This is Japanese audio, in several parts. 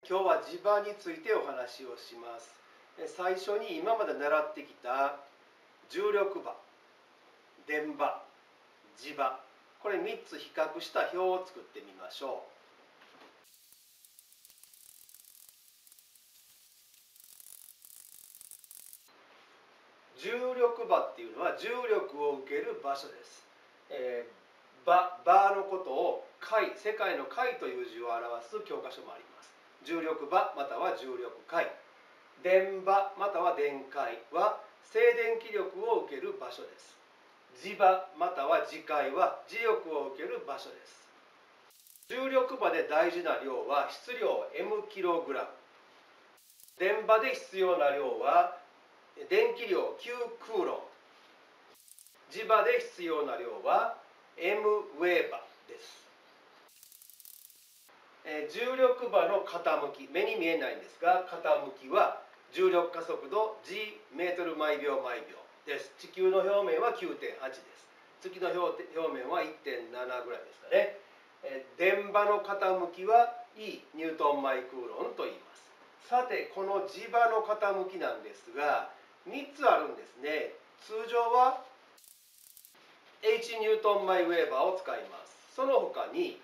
今日は磁場についてお話をします。最初に今まで習ってきた重力場、電場、磁場、これ3つ比較した表を作ってみましょう。重力場っていうのは重力を受ける場所です。場のことを界、世界の界という字を表す教科書もあります。重力場または重力界、電場または電界は静電気力を受ける場所です。磁場または磁界は磁力を受ける場所です。重力場で大事な量は質量 m kg、電場で必要な量は電気量9クーロン、磁場で必要な量は m ウェーバです。重力場の傾き、目に見えないんですが、傾きは重力加速度 g メートル毎秒毎秒です。地球の表面は 9.8 です。月の表面は 1.7 ぐらいですかね。電場の傾きは E ニュートンマイクーロンと言います。さて、この磁場の傾きなんですが、3つあるんですね。通常は H ニュートンマイウェーバーを使います。その他に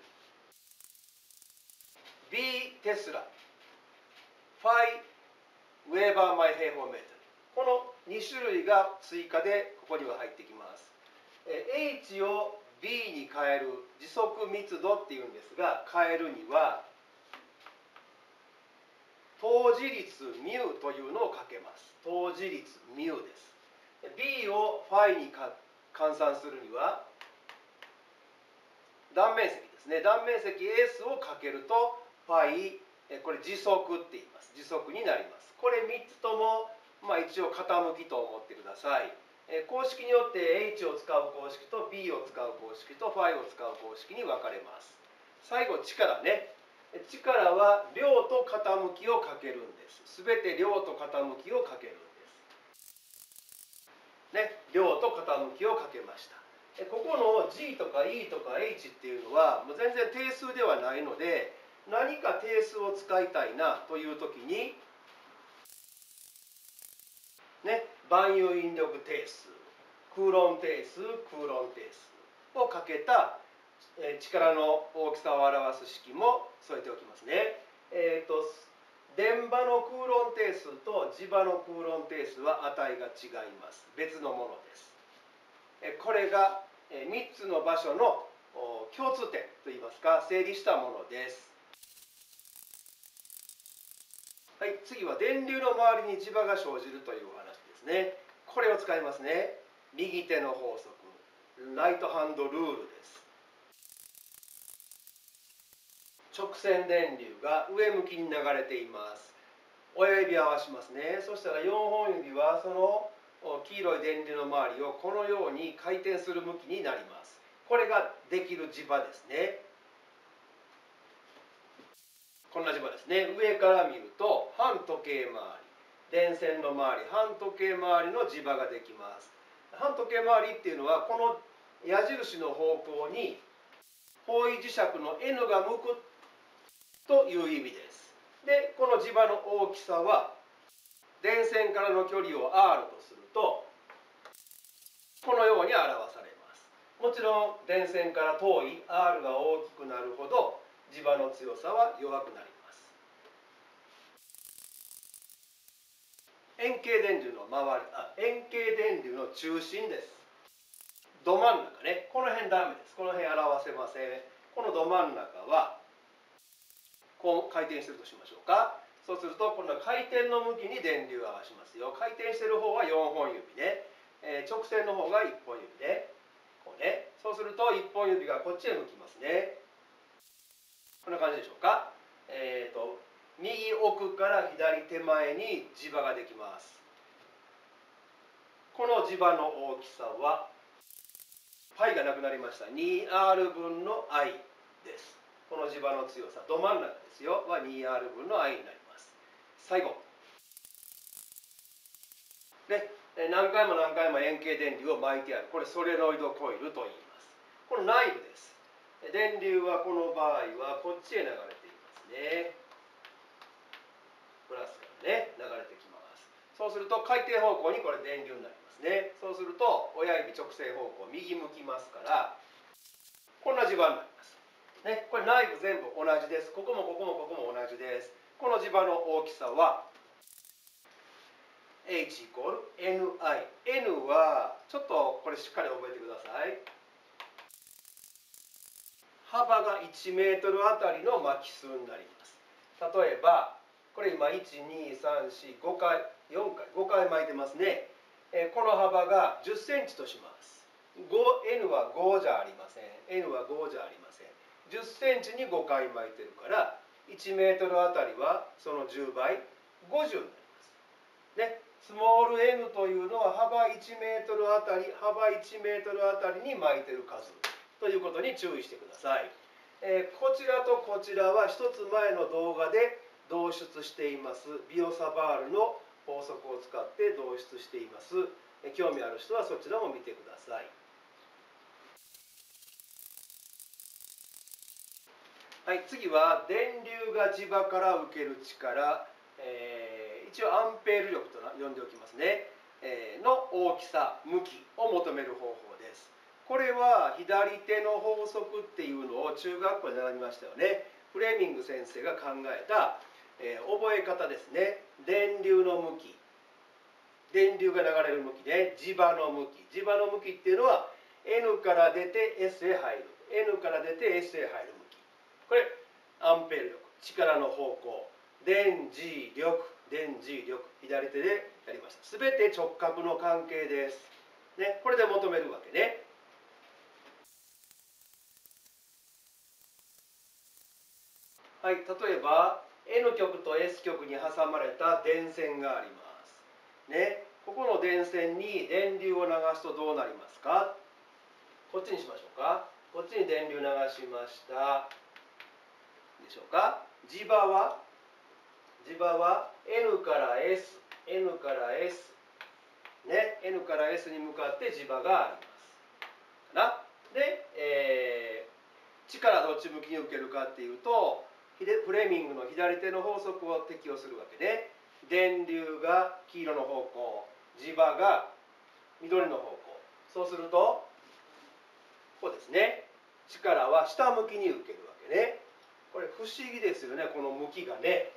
B テスラ、ファイウェーバーマイ平方メートル、この2種類が追加でここには入ってきます。H を B に変える時速密度っていうんですが、変えるには等時率 μ というのをかけます。等時率 μ です。B をファイに換算するには断面積ですね。断面積 S をかけるとファイ、これ時速って言います。時速になります。これ3つとも、一応傾きと思ってください。公式によって H を使う公式と B を使う公式とファイを使う公式に分かれます。最後、力ね。力は量と傾きをかけるんです。すべて量と傾きをかけるんです。ね、量と傾きをかけました。ここの G とか E とか H っていうのはもう全然定数ではないので、何か定数を使いたいなという時に、ね、万有引力定数、クーロン定数、クーロン定数をかけた力の大きさを表す式も添えておきますね。電場のクーロン定数と磁場のクーロン定数は値が違います。別のものです。これが3つの場所の共通点といいますか、整理したものです。はい、次は電流の周りに磁場が生じるというお話ですね。これを使いますね。右手の法則、ライトハンドルールです。直線電流が上向きに流れています。親指を合わしますね。そしたら4本指はその黄色い電流の周りをこのように回転する向きになります。これができる磁場ですね。こんな磁場ですね。上から見ると反時計回り、電線の周り、反時計回りの磁場ができます。反時計回りっていうのはこの矢印の方向に方位磁石の N が向くという意味です。で、この磁場の大きさは電線からの距離を R とするとこのように表されます。もちろん電線から遠い R が大きくなるほど磁場の強さは弱くなります。円形電流の周り、円形電流の中心です。ど真ん中ね、この辺ダメです。この辺表せません。このど真ん中はこう回転してるとしましょうか。そうすると今度は回転の向きに電流を合わしますよ。回転してる方は4本指で、直線の方が1本指で、こうね。そうすると1本指がこっちへ向きますね。こんな感じでしょうか。右奥から左手前に磁場ができます。この磁場の大きさは π がなくなりました。2R 分の I です。この磁場の強さ、ど真ん中ですよ、は 2R 分の I になります。最後。で、何回も何回も円形電流を巻いてある。これソレノイドコイルと言います。この内部です。電流はこの場合はこっちへ流れていますね。 そうすると回転方向にこれ電流になりますね。そうすると親指直線方向右向きますからこんな磁場になります、ね、これ内部全部同じです。ここもここもここも同じです。この磁場の大きさは H イコール NI。 N はちょっとこれしっかり覚えてください。幅が1メートルあたりの巻き数になります。例えばこれ今12345回4回5回巻いてますね。この幅が10センチとします。N は5じゃありません。N は5じゃありません。10センチに5回巻いてるから1メートルあたりはその10倍50になりますね。スモール n というのは幅1メートルあたりに巻いてる数ということに注意してください。こちらとこちらは一つ前の動画で導出していますビオサバールの法則を使って導出しています。興味ある人はそちらも見てください。はい、次は電流が磁場から受ける力、一応アンペール力と呼んでおきますね、の大きさ向きを求める方法です。これは左手の法則っていうのを中学校で習いましたよね。フレーミング先生が考えた、覚え方ですね。電流の向き、電流が流れる向きね、磁場の向き。磁場の向きっていうのは N から出て S へ入る、N から出て S へ入る向き。これアンペール力、力の方向、電磁力、左手でやりました。すべて直角の関係です、ね、これで求めるわけね。はい、例えば N 極と S 極に挟まれた電線がありますね。ここの電線に電流を流すとどうなりますか。こっちにしましょうか。こっちに電流流しましたでしょうか。磁場は N から S、N から S、ね、N から S に向かって磁場がありますかな。で、力どっち向きに受けるかっていうとフレーミングの左手の法則を適用するわけで、電流が黄色の方向、磁場が緑の方向。そうするとこうですね、力は下向きに受けるわけね。これ不思議ですよね、この向きがね。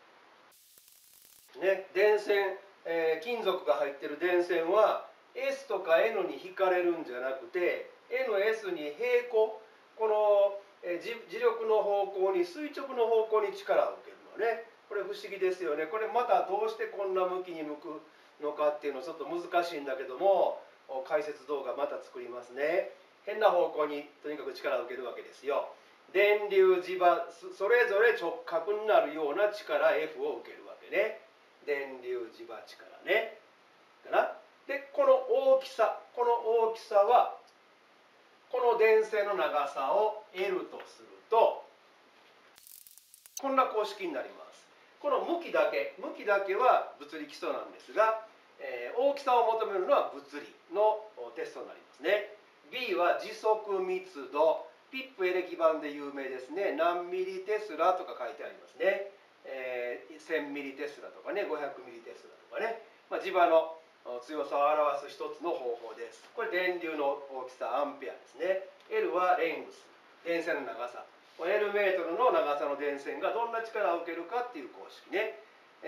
電線、金属が入ってる電線は S とか N に引かれるんじゃなくて NS に平行、この磁力の方向に垂直の方向に力を受けるのね。これ不思議ですよね。これまたどうしてこんな向きに向くのかっていうのはちょっと難しいんだけども、解説動画また作りますね。変な方向にとにかく力を受けるわけですよ。電流磁場それぞれ直角になるような力 F を受けるわけね。電流磁場力ね。かな。でこの大きさはこの電線の長さを L とするとこんな公式になります。この向きだけは物理基礎なんですが、大きさを求めるのは物理のテストになりますね。B は時速密度、ピップエレキ板で有名ですね。何ミリテスラとか書いてありますね。1000ミリテスラとかね、500ミリテスラとかね、磁場の強さを表す一つの方法です。これ電流の大きさアンペアですね。L はレングス、電線の長さ。L メートルの長さの電線がどんな力を受けるかっていう公式ね。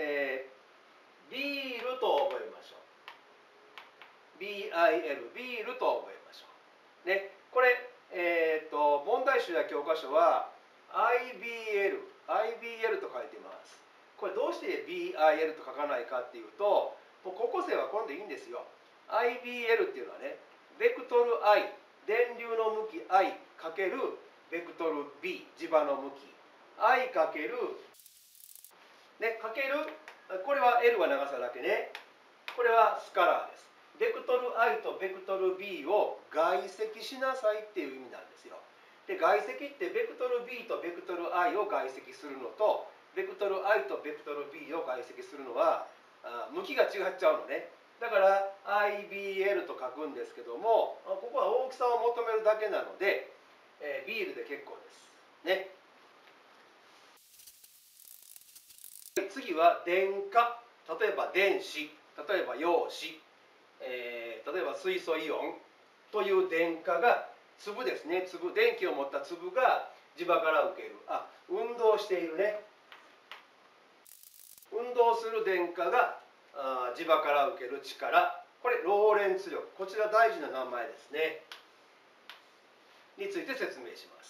ビールと覚えましょう。BIL、ビールと覚えましょう。ね、これ、問題集や教科書は IBL と書いてます。これどうして BIL と書かないかっていうと、もう高校生はこれでいいんですよ。IBL っていうのはね、ベクトル I、電流の向き I かけるベクトル B、磁場の向き I かける、これは L は長さだけね。これはスカラーです。ベクトル I とベクトル B を外積しなさいっていう意味なんですよ。で、外積ってベクトル B とベクトル I を外積するのとベクトル I とベクトル B を外積するのは向きが違っちゃうのね。だから IBL と書くんですけども、ここは大きさを求めるだけなので、ビールで結構ですね。次は電荷、例えば電子例えば陽子、例えば水素イオンという電荷が粒ですね、粒、電気を持った粒が磁場から受ける、運動しているね、運動する電荷が磁場から受ける力、これローレンツ力、こちら大事な名前ですねについて説明します。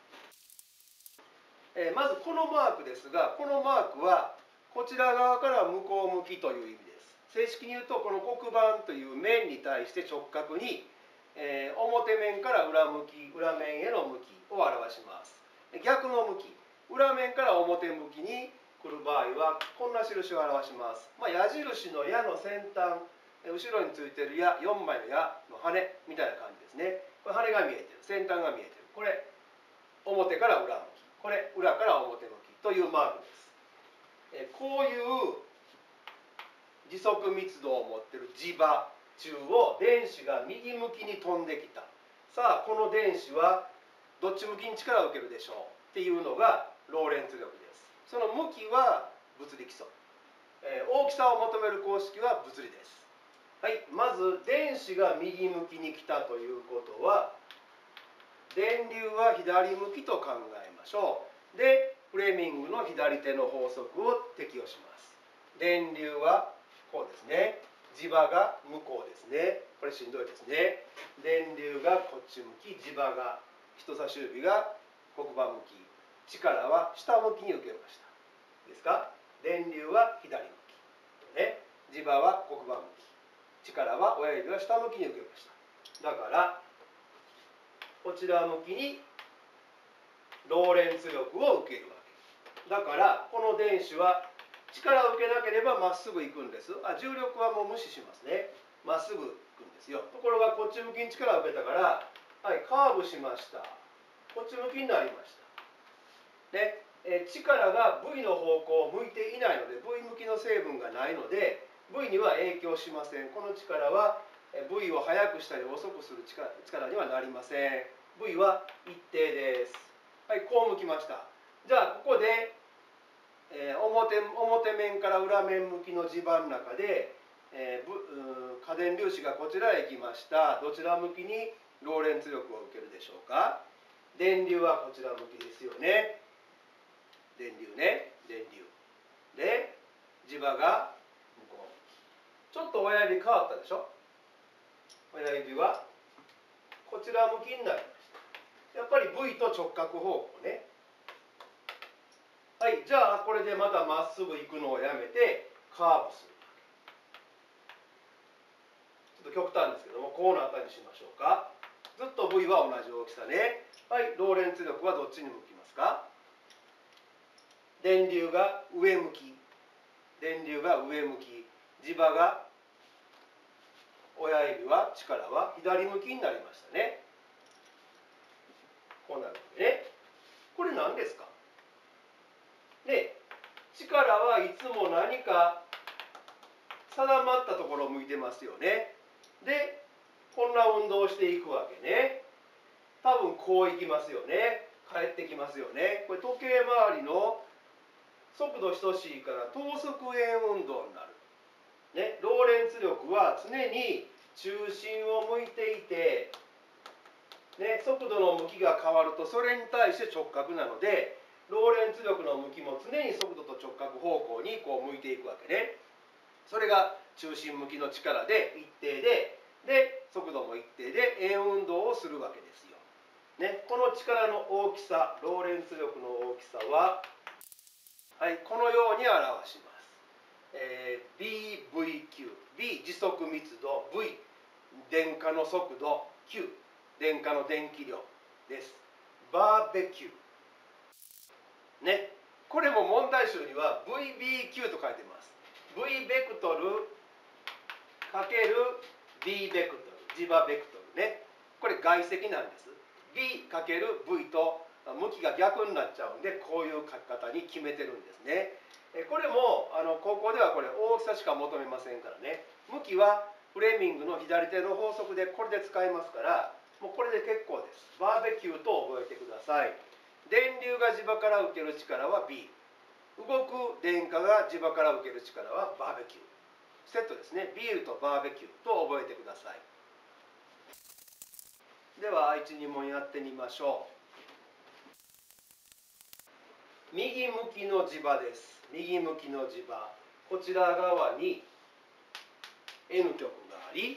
まずこのマークですが、このマークはこちら側から向こう向きという意味です。正式に言うとこの黒板という面に対して直角に、表面から裏向き、裏面への向きを表します。逆の向き、裏面から表向きに来る場合はこんな印を表します。矢印の矢の先端、後ろについている矢、4枚の矢の羽みたいな感じですね。これ羽が見えてる、先端が見えてる。これ表から裏向き、これ裏から表向きというマークです。こういう磁束密度を持っている磁場中を電子が右向きに飛んできた。さあこの電子はどっち向きに力を受けるでしょうっていうのがローレンツ力です。その向きは物理基礎、大きさを求める公式は物理です。はい、まず電子が右向きに来たということは電流は左向きと考えましょう。でフレミングの左手の法則を適用します。電流はこうですね、磁場が向こうですね、これしんどいですね。電流がこっち向き、磁場が人差し指が黒板向き、力は下向きに受けました。いいですか？電流は左向き、ね、磁場は黒板向き、力は親指は下向きに受けました。だからこちら向きにローレンツ力を受けるわけだから、この電子は力を受けなければまっすぐ行くんです。重力はもう無視しますね。まっすぐ行くんですよ。ところがこっち向きに力を受けたから、はい、カーブしました。こっち向きになりました。で、力が V の方向を向いていないので V 向きの成分がないので V には影響しません。この力は V を速くしたり遅くする力にはなりません。 V は一定です。はい、こう向きました。じゃあここで表面から裏面向きの磁場の中で、過電粒子がこちらへ行きました。どちら向きにローレンツ力を受けるでしょうか？電流はこちら向きですよね。電流ね、電流で磁場が向こう向き。ちょっと親指変わったでしょ。親指はこちら向きになりました。やっぱり V と直角方向ね。はい、じゃあこれでまたまっすぐ行くのをやめてカーブする。ちょっと極端ですけども、こうなったりしましょうか。ずっと V は同じ大きさね。はい、ローレンツ力はどっちに向きますか？電流が上向き、電流が上向き、磁場が親指は力は左向きになりましたね。こうなるわけね。これ何ですか？で、力はいつも何か定まったところを向いてますよね。で、こんな運動をしていくわけね。多分こういきますよね。帰ってきますよね。これ時計回りの速度等しいから等速円運動になる。ね、ローレンツ力は常に中心を向いていて、ね、速度の向きが変わるとそれに対して直角なので、ローレンツ力の向きも常に速度と直角方向にこう向いていくわけね。それが中心向きの力で一定で、速度も一定で円運動をするわけですよ。ね、この力の大きさ、ローレンツ力の大きさは、はい、このように表します。BVQ、B 磁束密度、V 電荷の速度、Q 電荷の電気量です。バーベキュー。ね、これも問題集には VBQ と書いてます。V ベクトルかける B ベクトル、磁場ベクトルね。これ外積なんです。B かける V と向きが逆になっちゃうんで、こういう書き方に決めてるんですね。これも高校ではこれ大きさしか求めませんからね。向きはフレミングの左手の法則でこれで使いますから、もうこれで結構です。バーベキューと覚えてください。電流が磁場から受ける力は B。動く電荷が磁場から受ける力はバーベキュー。 セットですね。ビールとバーベキューと覚えてください。では1、2問やってみましょう。右向きの磁場です。右向きの磁場。こちら側に N 極があり、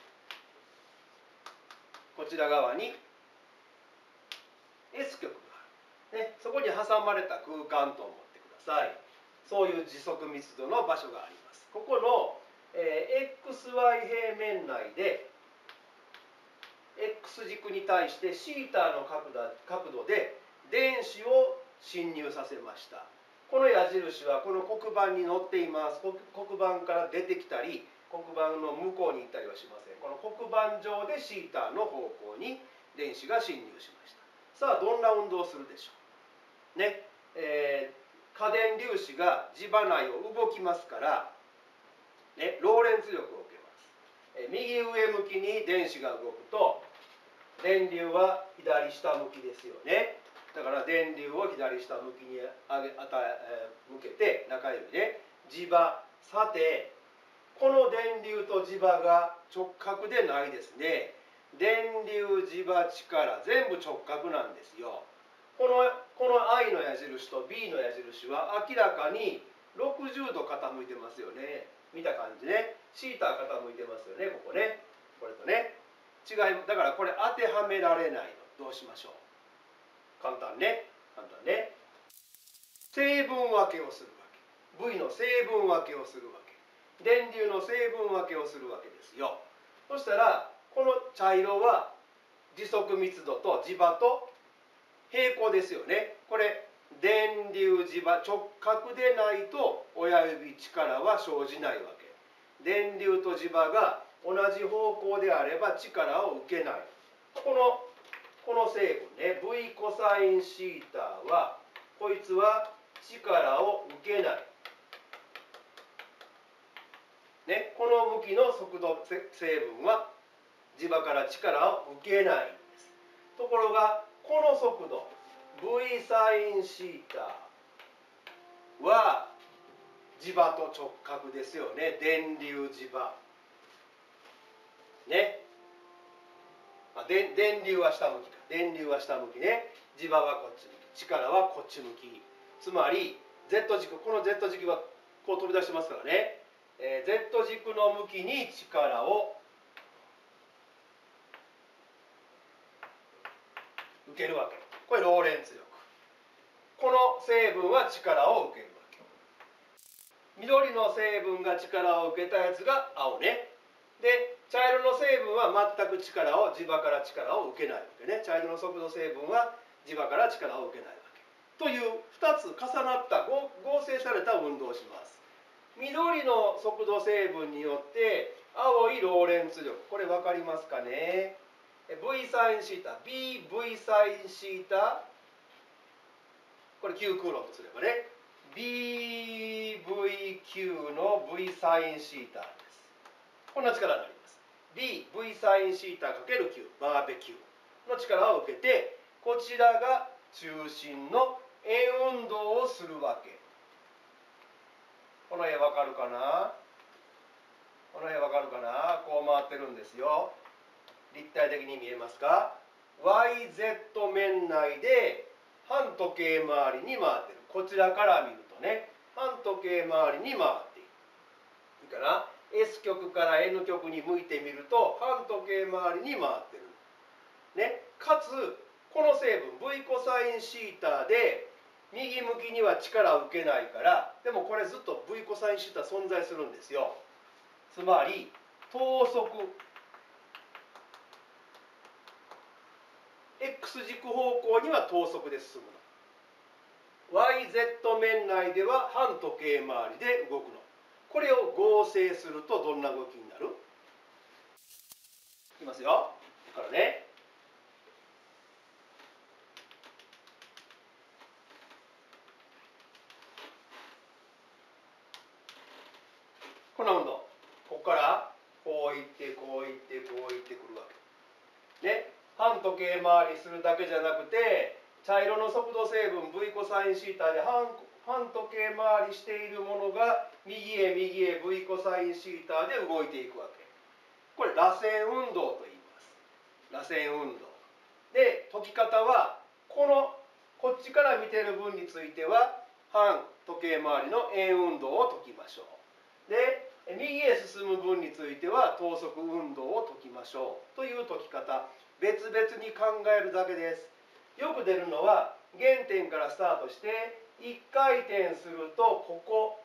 こちら側に S 極がある、ね、そこに挟まれた空間と思ってください。そういう磁束密度の場所があります。ここの、XY 平面内で X 軸に対して θ の角度で電子を侵入させました。この矢印はこの黒板に載っています。黒板から出てきたり黒板の向こうに行ったりはしません。この黒板上で θ の方向に電子が侵入しました。さあどんな運動をするでしょうね。可電粒子が磁場内を動きますから、ね、ローレンツ力を受けます。右上向きに電子が動くと電流は左下向きですよね。だから電流を左下向きに向けて中指で磁場。さてこの電流と磁場が直角でないですね。電流磁場力全部直角なんですよ。この I の矢印と B の矢印は明らかに60度傾いてますよね。見た感じね。θ傾いてますよね。ここね。これとね。違いだからこれ当てはめられないの。どうしましょう。簡単ね。簡単ね。成分分けをするわけ。V の成分分けをするわけ。電流の成分分けをするわけですよ。そしたらこの茶色は磁束密度と磁場と平行ですよね。これ電流磁場直角でないと親指力は生じないわけ。電流と磁場が同じ方向であれば力を受けない。この成分ね V コサインシータはこいつは力を受けない。ね、この向きの速度成分は磁場から力を受けないんです。ところがこの速度 V サインシータは磁場と直角ですよね。電流磁場ね。電流は下向きか。電流は下向きね。磁場はこっち向き。力はこっち向き。つまり Z 軸、この Z 軸はこう飛び出してますからね。Z 軸の向きに力を受けるわけ。これローレンツ力。この成分は力を受けるわけ。緑の成分が力を受けたやつが青ね。で茶色の成分は全く磁場から力を受けないわけね。茶色の速度成分は磁場から力を受けないわけ。という2つ重なった合成された運動をします。緑の速度成分によって青いローレンツ力、これ分かりますかね。 V サインシータ BV サインシータ、これ Q クーロンとすればね BVQ の V サインシータです。こんな力になります。 BV サインシータ ×Q バーベキューの力を受けてこちらが中心の円運動をするわけ。この絵わかるかな。この絵わかるかな。こう回ってるんですよ。立体的に見えますか。 YZ 面内で反時計回りに回ってる。こちらから見るとね反時計回りに回っている。いいかな。 S 極から N 極に向いてみると反時計回りに回ってる、ね、かつこの成分 V コサインシータで右向きには力を受けないから、でもこれずっと V コサインシータ存在するんですよ。つまり等速 X 軸方向には等速で進むの。 YZ 面内では反時計回りで動くの。これを合成するとどんな動きになる？いきますよ。だからねこの運動、ここからこういってこういってこういってくるわけね。反時計回りするだけじゃなくて茶色の速度成分 V コサインシータで反反時計回りしているものが右へ右へ v コサインシータで動いていくわけ。これ螺旋運動と言います。螺旋運動で解き方はこっちから見てる分については反時計回りの円運動を解きましょう。で右へ進む分については等速運動を解きましょうという解き方、別々に考えるだけです。よく出るのは原点からスタートして1回転するとここ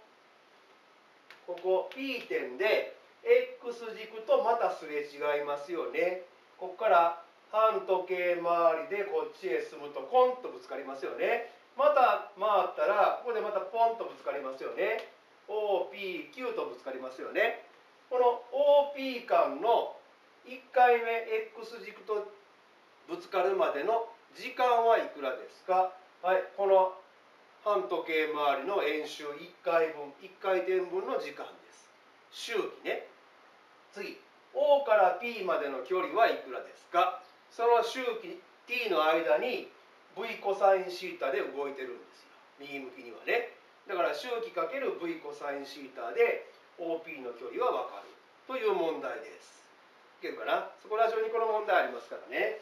P 点で X 軸とまたすれ違いますよね。ここから反時計回りでこっちへ進むとコンとぶつかりますよね。また回ったらここでまたポンとぶつかりますよね。OPQ とぶつかりますよね。この OP 間の1回目 X 軸とぶつかるまでの時間はいくらですか。はい、この反時計回りの円周1回分、1回転分の時間です。周期ね。次、O から P までの距離はいくらですか。その周期 t の間に v コサインシータで動いてるんですよ。右向きにはね。だから周期かける v コサインシータで OP の距離は分かるという問題です。いけるかな。そこら中にこの問題ありますからね。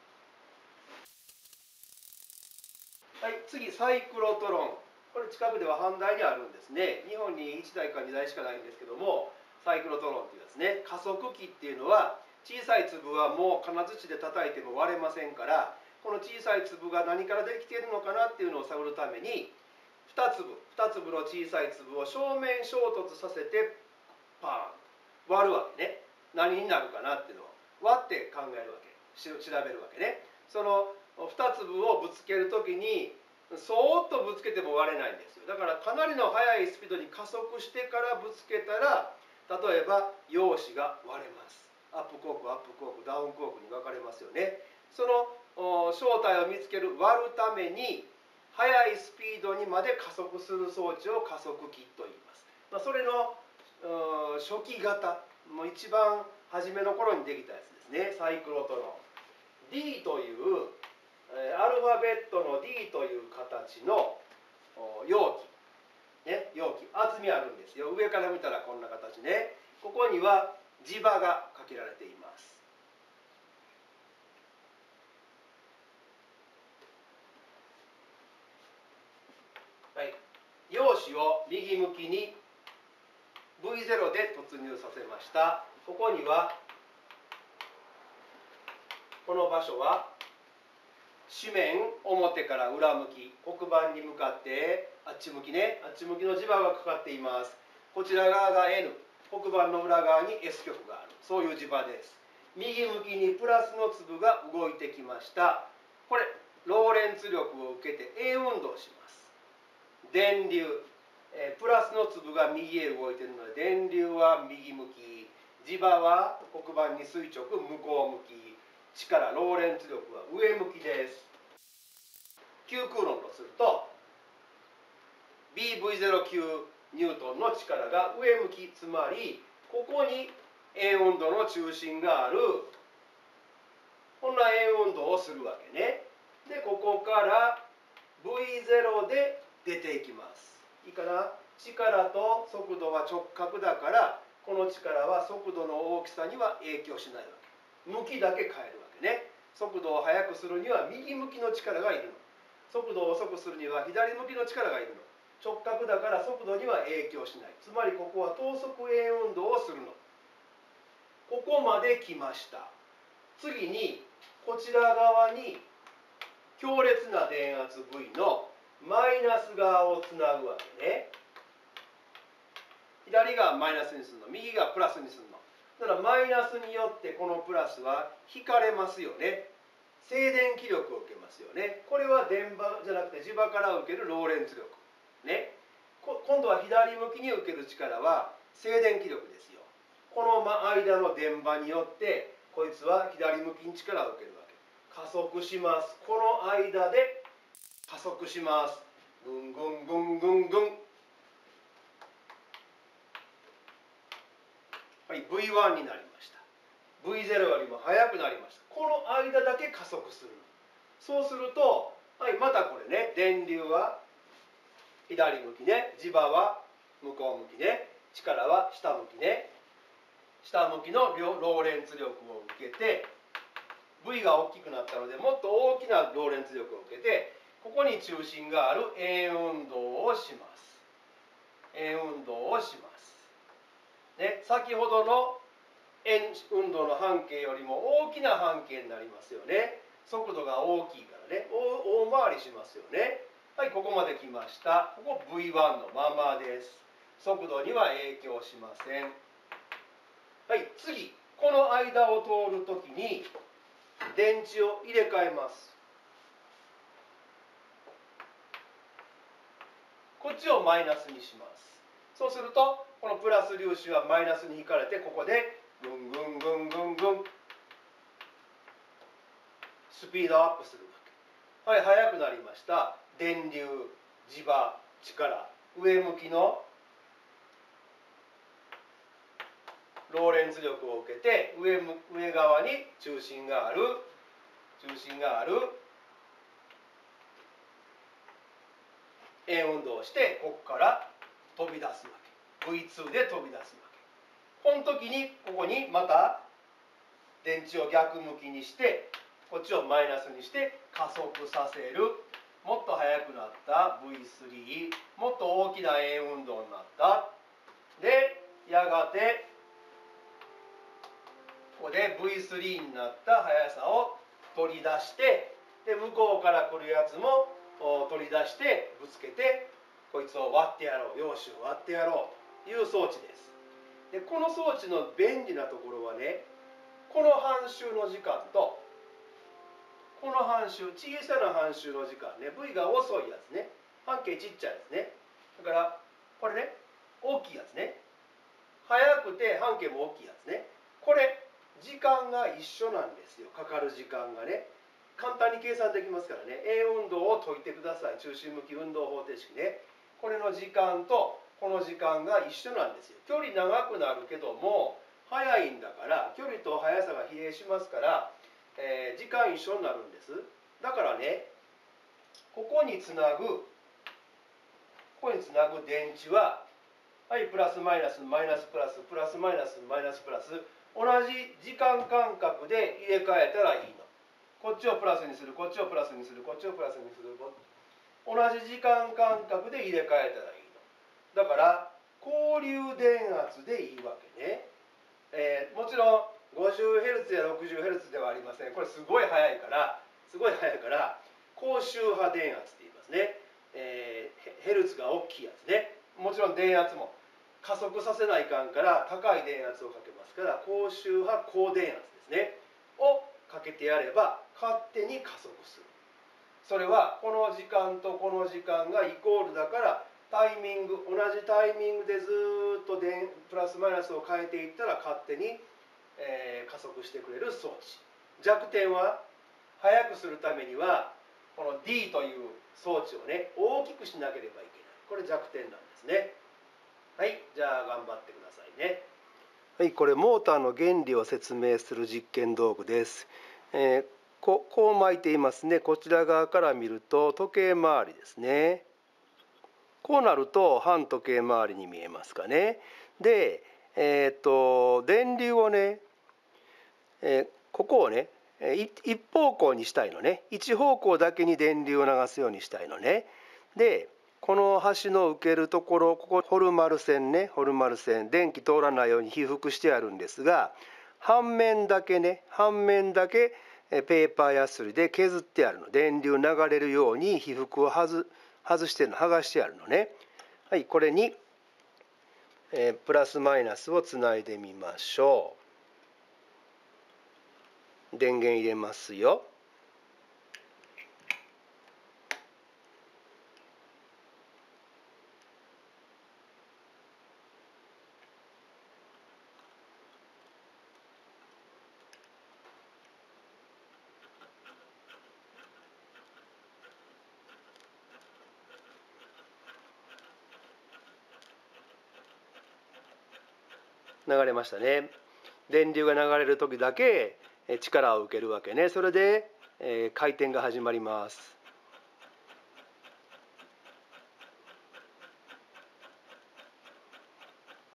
はい、次サイクロトロン。これ近くでは阪大にあるんですね。日本に1台か2台しかないんですけども、サイクロトロンっていうですね、加速器っていうのは小さい粒はもう金槌で叩いても割れませんから、この小さい粒が何からできているのかなっていうのを探るために2粒の小さい粒を正面衝突させてパーン割るわけね。何になるかなっていうのを割って考えるわけ、調べるわけね。その2粒をぶつける時にそーっとぶつけても割れないんですよ。だからかなりの速いスピードに加速してからぶつけたら、例えば陽子が割れます。アップコークダウンコークに分かれますよね。その正体を見つける割るために速いスピードにまで加速する装置を加速器と言います。それの初期型、もう一番初めの頃にできたやつですね。サイクロトロン D というアルファベットの D という形の容器、ね、容器厚みあるんですよ。上から見たらこんな形ね。ここには磁場がかけられています。はい、陽子を右向きに V0 で突入させました。ここにはこの場所は紙面表から裏向き、黒板に向かってあっち向きね、あっち向きの磁場がかかっています。こちら側が N、黒板の裏側に S 極がある、そういう磁場です。右向きにプラスの粒が動いてきました。これローレンツ力を受けて円運動します。電流、プラスの粒が右へ動いているので電流は右向き、磁場は黒板に垂直向こう向き、力ローレンツ力は上向きです。Q クーロンとすると BV09 ニュートンの力が上向き、つまりここに円運動の中心がある、こんな円運動をするわけね。でここから V0 で出ていきます。いいかな。力と速度は直角だから、この力は速度の大きさには影響しないわけ。向きだけ変えるわけね。速度を速くするには右向きの力がいるの。速度を遅くするには左向きの力がいるの。直角だから速度には影響しない。つまりここは等速円運動をするの。ここまで来ました。次にこちら側に強烈な電圧 V のマイナス側をつなぐわけね。左がマイナスにするの、右がプラスにするの。だからマイナスによってこのプラスは引かれますよね。静電気力を受けますよね。これは電場じゃなくて磁場から受けるローレンツ力ね。今度は左向きに受ける力は静電気力ですよ。この間の電場によってこいつは左向きに力を受けるわけ。加速します。この間で加速します。ぐんぐんぐんぐんぐん。はい、V1 になりました。V0 よりも速くなりました。この間だけ加速する。そうすると、はい、またこれね、電流は左向きね、磁場は向こう向きね、力は下向きね。下向きのローレンツ力を受けて V が大きくなったので、もっと大きなローレンツ力を受けて、ここに中心がある円運動をします。円運動をします、ね、先ほどの円運動の半径よりも大きな半径になりますよね。速度が大きいからね、大回りしますよね。はい、ここまで来ました。ここ V1 のままです。速度には影響しません。はい、次、この間を通るときに電池を入れ替えます。こっちをマイナスにします。そうするとこのプラス粒子はマイナスに引かれて、ここでぐんぐんぐんぐんぐんスピードアップするわけ。はい、速くなりました。電流、磁場、力、上向きのローレンツ力を受けて、上側に中心がある円運動をして、ここから飛び出すわけ。 V2 で飛び出すわけ。この時にここにまた電池を逆向きにして、こっちをマイナスにして加速させる。もっと速くなった V3、 もっと大きな円運動になった。でやがてここで V3 になった速さを取り出して、で向こうから来るやつも取り出してぶつけて、こいつを割ってやろう、陽子を割ってやろうという装置です。でこの装置の便利なところはね、この半周の時間とこの半周、小さな半周の時間ね、 V が遅いやつね、半径ちっちゃいやつね、だからこれね、大きいやつね、速くて半径も大きいやつね、これ時間が一緒なんですよ。かかる時間がね、簡単に計算できますからね。円運動を解いてください。中心向き運動方程式ね。これの時間とこの時間が一緒なんですよ。距離長くなるけども速いんだから、距離と速さが比例しますから、時間一緒になるんです。だからね、ここにつなぐ電池は、はい、プラスマイナスマイナスプラスプラスマイナスマイナスプラス、同じ時間間隔で入れ替えたらいいの。こっちをプラスにする、こっちをプラスにする、こっちをプラスにする、同じ時間間隔で入れ替えたらいいの。だから交流電圧でいいわけね。もちろん 50Hz や 60Hz ではありません。これすごい速いから高周波電圧って言いますね。ヘルツが大きいやつね。もちろん電圧も加速させないかんから高い電圧をかけますから、高周波高電圧ですねをかけてやれば勝手に加速する。それはこの時間とこの時間がイコールだから、同じタイミングでずっとプラスマイナスを変えていったら勝手に、加速してくれる装置。弱点は、速くするためにはこの D という装置をね、大きくしなければいけない。これ弱点なんですね。はい、じゃあ頑張ってくださいね。はい、これモーターの原理を説明する実験道具です。こう巻いていますね。こちら側から見ると時計回りですね。こうなると反時計回りに見えますかね。で、電流をね、ここをね一方向にしたいのね。一方向だけに電流を流すようにしたいのね。でこの端の受けるところ、ここホルマル線ね、ホルマル線、電気通らないように被覆してあるんですが、半面だけペーパーやすりで削ってあるの。電流流れるように被覆を剥がしてあるのね。はい、これに、プラスマイナスをつないでみましょう。電源入れますよ。流れましたね。電流が流れる時だけ力を受けるわけね。それで回転が始まります。